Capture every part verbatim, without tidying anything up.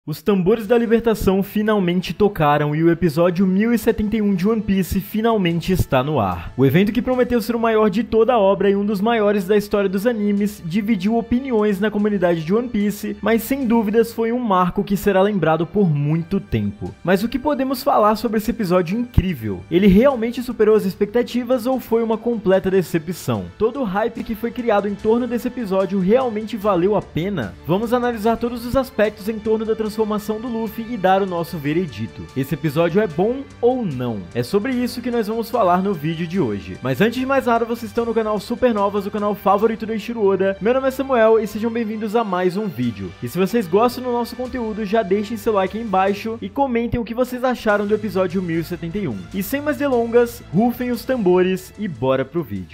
Os tambores da libertação finalmente tocaram e o episódio mil e setenta e um de One Piece finalmente está no ar. O evento que prometeu ser o maior de toda a obra e um dos maiores da história dos animes dividiu opiniões na comunidade de One Piece, mas sem dúvidas foi um marco que será lembrado por muito tempo. Mas o que podemos falar sobre esse episódio incrível? Ele realmente superou as expectativas ou foi uma completa decepção? Todo o hype que foi criado em torno desse episódio realmente valeu a pena? Vamos analisar todos os aspectos em torno da transformação transformação do Luffy e dar o nosso veredito. Esse episódio é bom ou não? É sobre isso que nós vamos falar no vídeo de hoje. Mas antes de mais nada, vocês estão no canal Supernovas, o canal favorito do Eiichiro Oda. Meu nome é Samuel e sejam bem-vindos a mais um vídeo. E se vocês gostam do nosso conteúdo, já deixem seu like aí embaixo e comentem o que vocês acharam do episódio mil e setenta e um. E sem mais delongas, rufem os tambores e bora pro vídeo.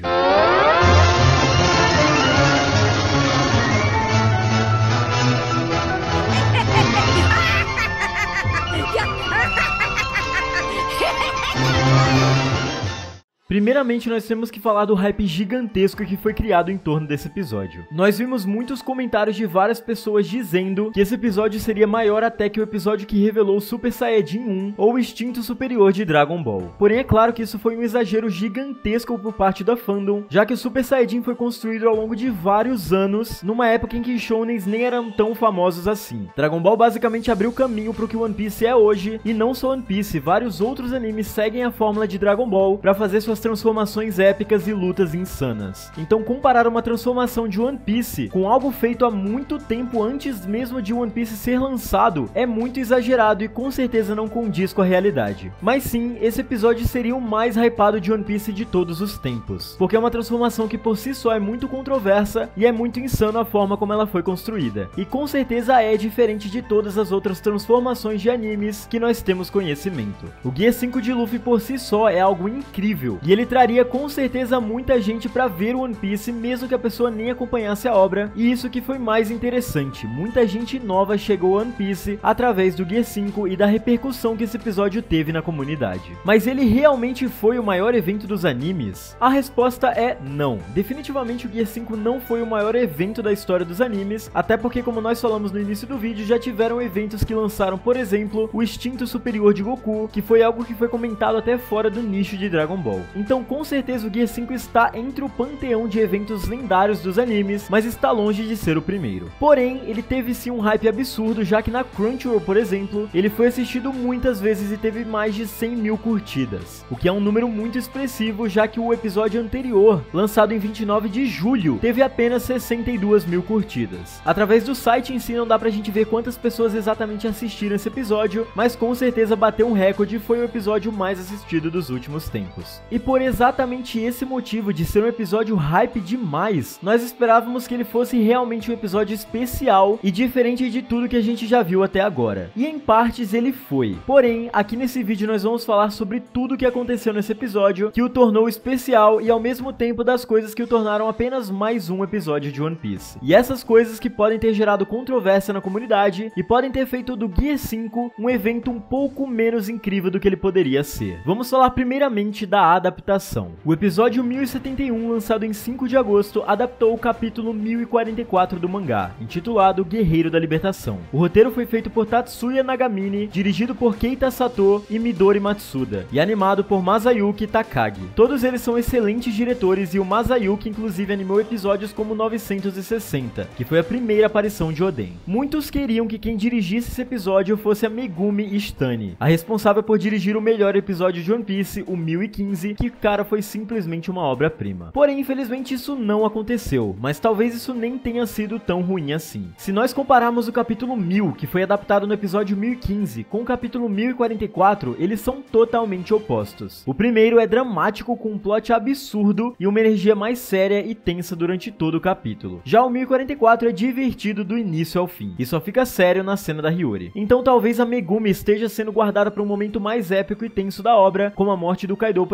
Primeiramente, nós temos que falar do hype gigantesco que foi criado em torno desse episódio. Nós vimos muitos comentários de várias pessoas dizendo que esse episódio seria maior até que o episódio que revelou o Super Saiyajin um ou o instinto superior de Dragon Ball. Porém, é claro que isso foi um exagero gigantesco por parte da fandom, já que o Super Saiyajin foi construído ao longo de vários anos, numa época em que shounens nem eram tão famosos assim. Dragon Ball basicamente abriu caminho para o que One Piece é hoje, e não só One Piece, vários outros animes seguem a fórmula de Dragon Ball para fazer suas transformações épicas e lutas insanas. Então, comparar uma transformação de One Piece com algo feito há muito tempo antes mesmo de One Piece ser lançado é muito exagerado e com certeza não condiz com a realidade. Mas sim, esse episódio seria o mais hypado de One Piece de todos os tempos, porque é uma transformação que por si só é muito controversa e é muito insano a forma como ela foi construída. E com certeza é diferente de todas as outras transformações de animes que nós temos conhecimento. O Gear cinco de Luffy por si só é algo incrível, e ele traria com certeza muita gente pra ver o One Piece, mesmo que a pessoa nem acompanhasse a obra, e isso que foi mais interessante, muita gente nova chegou a One Piece através do Gear cinco e da repercussão que esse episódio teve na comunidade. Mas ele realmente foi o maior evento dos animes? A resposta é não. Definitivamente o Gear cinco não foi o maior evento da história dos animes, até porque, como nós falamos no início do vídeo, já tiveram eventos que lançaram, por exemplo, o instinto superior de Goku, que foi algo que foi comentado até fora do nicho de Dragon Ball. Então, com certeza o Gear cinco está entre o panteão de eventos lendários dos animes, mas está longe de ser o primeiro. Porém, ele teve sim um hype absurdo, já que na Crunchyroll, por exemplo, ele foi assistido muitas vezes e teve mais de cem mil curtidas, o que é um número muito expressivo, já que o episódio anterior, lançado em vinte e nove de julho, teve apenas sessenta e duas mil curtidas. Através do site em si não dá pra gente ver quantas pessoas exatamente assistiram esse episódio, mas com certeza bateu um recorde e foi o episódio mais assistido dos últimos tempos. E por exatamente esse motivo de ser um episódio hype demais, nós esperávamos que ele fosse realmente um episódio especial e diferente de tudo que a gente já viu até agora. E em partes ele foi. Porém, aqui nesse vídeo nós vamos falar sobre tudo o que aconteceu nesse episódio, que o tornou especial e ao mesmo tempo das coisas que o tornaram apenas mais um episódio de One Piece. E essas coisas que podem ter gerado controvérsia na comunidade e podem ter feito do Gear cinco um evento um pouco menos incrível do que ele poderia ser. Vamos falar primeiramente da adaptação. O episódio mil e setenta e um, lançado em cinco de agosto, adaptou o capítulo mil e quarenta e quatro do mangá, intitulado Guerreiro da Libertação. O roteiro foi feito por Tatsuya Nagamine, dirigido por Keita Sato e Midori Matsuda, e animado por Masayuki Takagi. Todos eles são excelentes diretores e o Masayuki inclusive animou episódios como novecentos e sessenta, que foi a primeira aparição de Oden. Muitos queriam que quem dirigisse esse episódio fosse a Megumi Ishitani, a responsável por dirigir o melhor episódio de One Piece, o mil e quinze, que cara foi simplesmente uma obra-prima. Porém, infelizmente isso não aconteceu, mas talvez isso nem tenha sido tão ruim assim. Se nós compararmos o capítulo mil, que foi adaptado no episódio mil e quinze, com o capítulo mil e quarenta e quatro, eles são totalmente opostos. O primeiro é dramático, com um plot absurdo e uma energia mais séria e tensa durante todo o capítulo. Já o mil e quarenta e quatro é divertido do início ao fim, e só fica sério na cena da Hiyori. Então talvez a Megumi esteja sendo guardada para um momento mais épico e tenso da obra, como a morte do Kaido, por exemplo,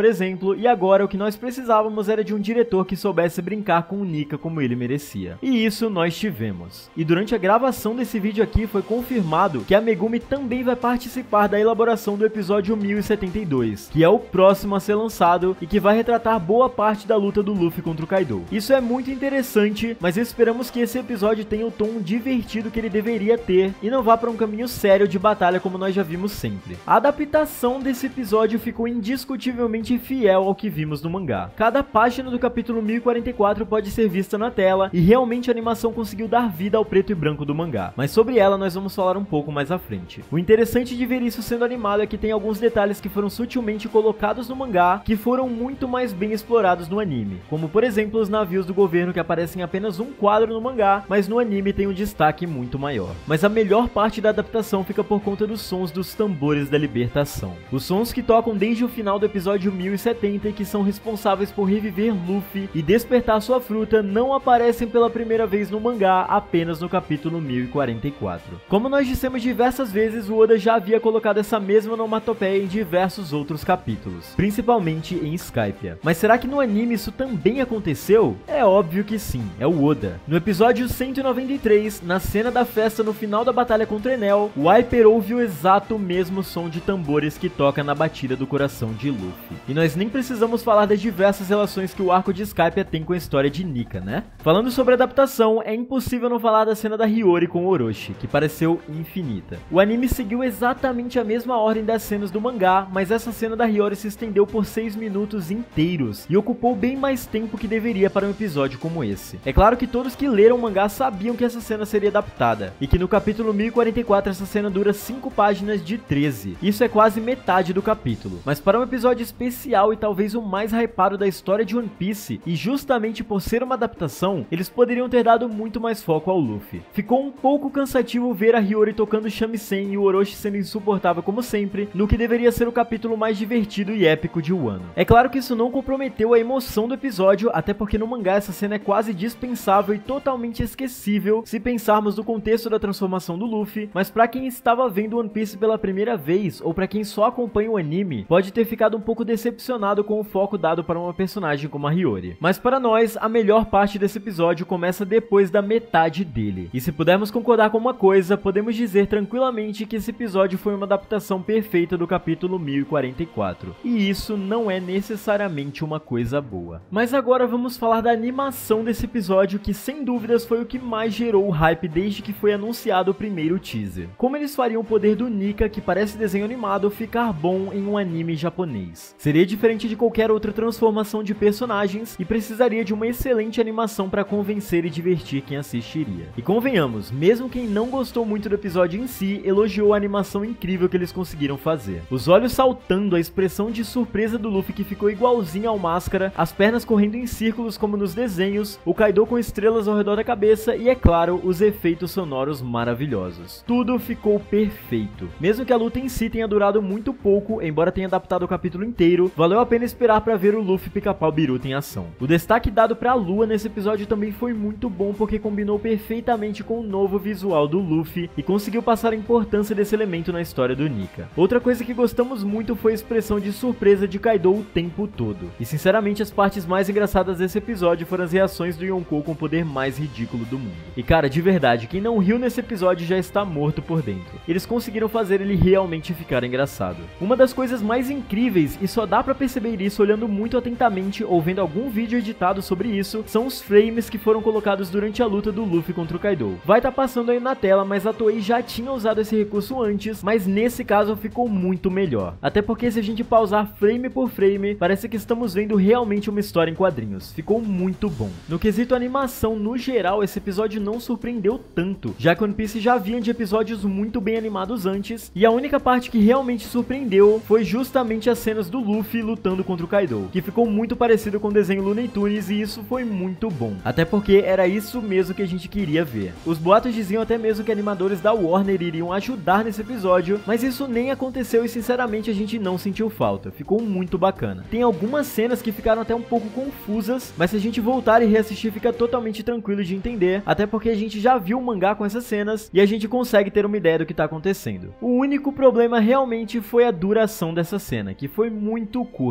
exemplo, e agora o que nós precisávamos era de um diretor que soubesse brincar com o Nika como ele merecia. E isso nós tivemos. E durante a gravação desse vídeo aqui foi confirmado que a Megumi também vai participar da elaboração do episódio mil e setenta e dois, que é o próximo a ser lançado e que vai retratar boa parte da luta do Luffy contra o Kaido. Isso é muito interessante, mas esperamos que esse episódio tenha o tom divertido que ele deveria ter e não vá para um caminho sério de batalha como nós já vimos sempre. A adaptação desse episódio ficou indiscutivelmente fiel ao que vimos no mangá. Cada página do capítulo mil e quarenta e quatro pode ser vista na tela e realmente a animação conseguiu dar vida ao preto e branco do mangá, mas sobre ela nós vamos falar um pouco mais à frente. O interessante de ver isso sendo animado é que tem alguns detalhes que foram sutilmente colocados no mangá que foram muito mais bem explorados no anime, como por exemplo os navios do governo que aparecem em apenas um quadro no mangá, mas no anime tem um destaque muito maior. Mas a melhor parte da adaptação fica por conta dos sons dos tambores da libertação. Os sons que tocam desde o final do episódio mil e setenta e que são responsáveis por reviver Luffy e despertar sua fruta não aparecem pela primeira vez no mangá, apenas no capítulo mil e quarenta e quatro. Como nós dissemos diversas vezes, o Oda já havia colocado essa mesma onomatopeia em diversos outros capítulos, principalmente em Skypiea. Mas será que no anime isso também aconteceu? É óbvio que sim, é o Oda. No episódio cento e noventa e três, na cena da festa no final da batalha contra Enel, o Hyper ouve o exato mesmo som de tambores que toca na batida do coração de Luffy. E nós nem precisamos falar das diversas relações que o arco de Skypiea tem com a história de Nika, né? Falando sobre adaptação, é impossível não falar da cena da Hiyori com Orochi, que pareceu infinita. O anime seguiu exatamente a mesma ordem das cenas do mangá, mas essa cena da Hiyori se estendeu por seis minutos inteiros e ocupou bem mais tempo que deveria para um episódio como esse. É claro que todos que leram o mangá sabiam que essa cena seria adaptada, e que no capítulo mil e quarenta e quatro essa cena dura cinco páginas de treze. Isso é quase metade do capítulo. Mas para um episódio especial e talvez o mais hypado da história de One Piece, e justamente por ser uma adaptação, eles poderiam ter dado muito mais foco ao Luffy. Ficou um pouco cansativo ver a Hiyori tocando shamisen e o Orochi sendo insuportável como sempre, no que deveria ser o capítulo mais divertido e épico de Wano. É claro que isso não comprometeu a emoção do episódio, até porque no mangá essa cena é quase dispensável e totalmente esquecível se pensarmos no contexto da transformação do Luffy, mas pra quem estava vendo One Piece pela primeira vez, ou pra quem só acompanha o anime, pode ter ficado um pouco decepcionado com o foco dado para uma personagem como a Hiyori. Mas para nós, a melhor parte desse episódio começa depois da metade dele. E se pudermos concordar com uma coisa, podemos dizer tranquilamente que esse episódio foi uma adaptação perfeita do capítulo mil e quarenta e quatro. E isso não é necessariamente uma coisa boa. Mas agora vamos falar da animação desse episódio, que sem dúvidas foi o que mais gerou o hype desde que foi anunciado o primeiro teaser. Como eles fariam o poder do Nika, que parece desenho animado, ficar bom em um anime japonês? Seria diferente de qualquer outra transformação de personagens e precisaria de uma excelente animação para convencer e divertir quem assistiria. E convenhamos, mesmo quem não gostou muito do episódio em si, elogiou a animação incrível que eles conseguiram fazer. Os olhos saltando, a expressão de surpresa do Luffy que ficou igualzinho ao Máscara, as pernas correndo em círculos como nos desenhos, o Kaido com estrelas ao redor da cabeça e, é claro, os efeitos sonoros maravilhosos. Tudo ficou perfeito. Mesmo que a luta em si tenha durado muito pouco, embora tenha adaptado o capítulo inteiro, valeu a pena esperar para ver o Luffy pica-pau Biruta em ação. O destaque dado para a lua nesse episódio também foi muito bom porque combinou perfeitamente com o novo visual do Luffy e conseguiu passar a importância desse elemento na história do Nika. Outra coisa que gostamos muito foi a expressão de surpresa de Kaido o tempo todo. E sinceramente as partes mais engraçadas desse episódio foram as reações do Yonkou com o poder mais ridículo do mundo. E cara, de verdade, quem não riu nesse episódio já está morto por dentro. Eles conseguiram fazer ele realmente ficar engraçado. Uma das coisas mais incríveis, e só dá pra perceber isso olhando muito atentamente ou vendo algum vídeo editado sobre isso, são os frames que foram colocados durante a luta do Luffy contra o Kaido. Vai estar tá passando aí na tela, mas a Toei já tinha usado esse recurso antes, mas nesse caso ficou muito melhor. Até porque se a gente pausar frame por frame, parece que estamos vendo realmente uma história em quadrinhos. Ficou muito bom. No quesito animação, no geral, esse episódio não surpreendeu tanto, já que One Piece já vinha de episódios muito bem animados antes, e a única parte que realmente surpreendeu foi justamente as cenas do Luffy lutando contra o Kaido, que ficou muito parecido com o desenho Looney Tunes, e isso foi muito bom. Até porque era isso mesmo que a gente queria ver. Os boatos diziam até mesmo que animadores da Warner iriam ajudar nesse episódio, mas isso nem aconteceu e sinceramente a gente não sentiu falta. Ficou muito bacana. Tem algumas cenas que ficaram até um pouco confusas, mas se a gente voltar e reassistir fica totalmente tranquilo de entender, até porque a gente já viu o mangá com essas cenas e a gente consegue ter uma ideia do que tá acontecendo. O único problema realmente foi a duração dessa cena, que foi muito curta.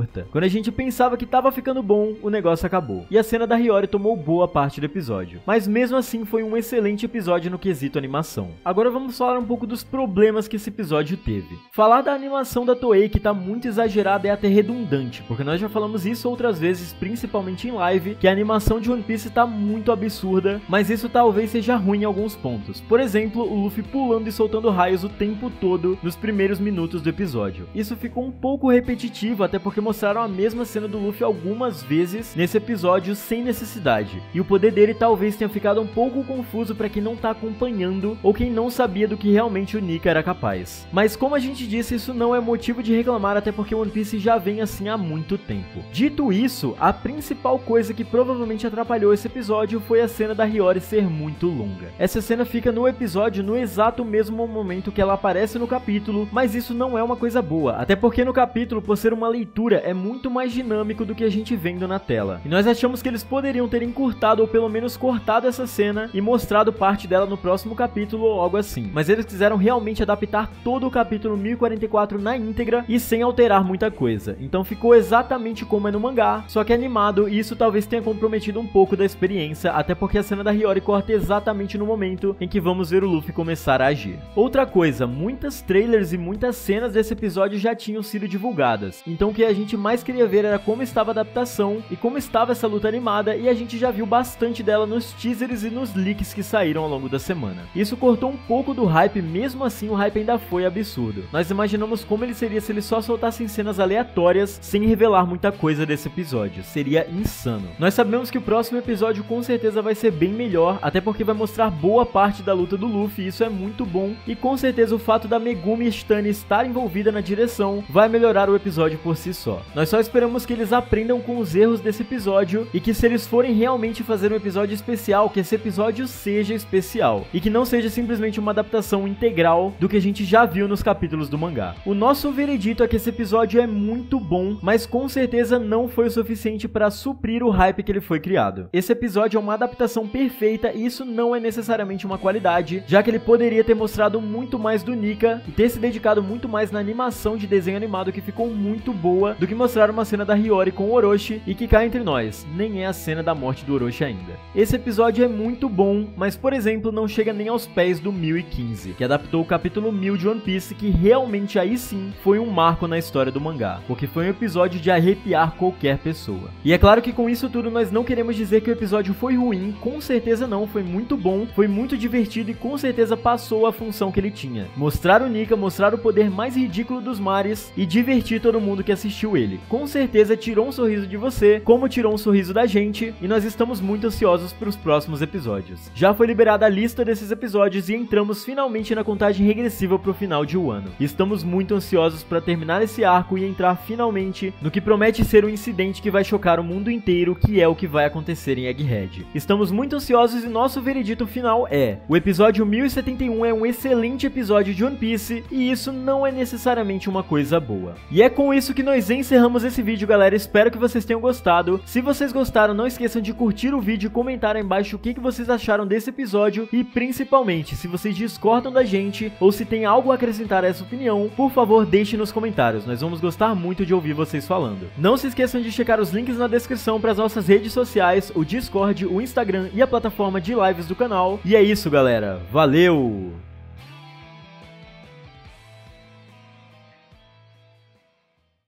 curta. Quando a gente pensava que tava ficando bom, o negócio acabou. E a cena da Hiyori tomou boa parte do episódio. Mas mesmo assim foi um excelente episódio no quesito animação. Agora vamos falar um pouco dos problemas que esse episódio teve. Falar da animação da Toei que tá muito exagerada é até redundante, porque nós já falamos isso outras vezes, principalmente em live, que a animação de One Piece tá muito absurda, mas isso talvez seja ruim em alguns pontos. Por exemplo, o Luffy pulando e soltando raios o tempo todo nos primeiros minutos do episódio. Isso ficou um pouco repetitivo, até porque mostraram a mesma cena do Luffy algumas vezes nesse episódio sem necessidade. E o poder dele talvez tenha ficado um pouco confuso para quem não tá acompanhando ou quem não sabia do que realmente o Nika era capaz. Mas como a gente disse, isso não é motivo de reclamar, até porque One Piece já vem assim há muito tempo. Dito isso, a principal coisa que provavelmente atrapalhou esse episódio foi a cena da Hiyori ser muito longa. Essa cena fica no episódio no exato mesmo momento que ela aparece no capítulo, mas isso não é uma coisa boa, até porque no capítulo, por ser uma leitura, é muito mais dinâmico do que a gente vendo na tela. E nós achamos que eles poderiam ter encurtado ou pelo menos cortado essa cena e mostrado parte dela no próximo capítulo ou algo assim. Mas eles quiseram realmente adaptar todo o capítulo mil e quarenta e quatro na íntegra e sem alterar muita coisa. Então ficou exatamente como é no mangá, só que animado, e isso talvez tenha comprometido um pouco da experiência, até porque a cena da Hiyori corta exatamente no momento em que vamos ver o Luffy começar a agir. Outra coisa, muitas trailers e muitas cenas desse episódio já tinham sido divulgadas, então o que a gente mais queria ver era como estava a adaptação e como estava essa luta animada, e a gente já viu bastante dela nos teasers e nos leaks que saíram ao longo da semana. Isso cortou um pouco do hype, mesmo assim o hype ainda foi absurdo. Nós imaginamos como ele seria se ele só soltassem cenas aleatórias sem revelar muita coisa desse episódio. Seria insano. Nós sabemos que o próximo episódio com certeza vai ser bem melhor, até porque vai mostrar boa parte da luta do Luffy, e isso é muito bom, e com certeza o fato da Megumi Stane estar envolvida na direção vai melhorar o episódio por si só. Nós só esperamos que eles aprendam com os erros desse episódio e que se eles forem realmente fazer um episódio especial, que esse episódio seja especial e que não seja simplesmente uma adaptação integral do que a gente já viu nos capítulos do mangá. O nosso veredito é que esse episódio é muito bom, mas com certeza não foi o suficiente para suprir o hype que ele foi criado. Esse episódio é uma adaptação perfeita e isso não é necessariamente uma qualidade, já que ele poderia ter mostrado muito mais do Nika e ter se dedicado muito mais na animação de desenho animado, que ficou muito boa, do que mostrar uma cena da Hiyori com o Orochi, e que cá entre nós, nem é a cena da morte do Orochi ainda. Esse episódio é muito bom, mas por exemplo não chega nem aos pés do mil e quinze, que adaptou o capítulo mil de One Piece, que realmente aí sim foi um marco na história do mangá, porque foi um episódio de arrepiar qualquer pessoa. E é claro que com isso tudo nós não queremos dizer que o episódio foi ruim, com certeza não, foi muito bom, foi muito divertido e com certeza passou a função que ele tinha. Mostrar o Nika, mostrar o poder mais ridículo dos mares e divertir todo mundo que assistiu ele. Com certeza tirou um sorriso de você, como tirou um sorriso da gente, e nós estamos muito ansiosos para os próximos episódios. Já foi liberada a lista desses episódios e entramos finalmente na contagem regressiva para o final de Wano. Estamos muito ansiosos para terminar esse arco e entrar finalmente no que promete ser um incidente que vai chocar o mundo inteiro, que é o que vai acontecer em Egghead. Estamos muito ansiosos e nosso veredito final é: o episódio mil e setenta e um é um excelente episódio de One Piece, e isso não é necessariamente uma coisa boa. E é com isso que nós encerramos esse vídeo, galera. Espero que vocês tenham gostado. Se vocês gostaram, não esqueçam de curtir o vídeo e comentar aí embaixo o que, que vocês acharam desse episódio, e principalmente, se vocês discordam da gente ou se tem algo a acrescentar a essa opinião, por favor deixe nos comentários, nós vamos gostar muito de ouvir vocês falando. Não se esqueçam de checar os links na descrição para as nossas redes sociais, o Discord, o Instagram e a plataforma de lives do canal. E é isso, galera. Valeu!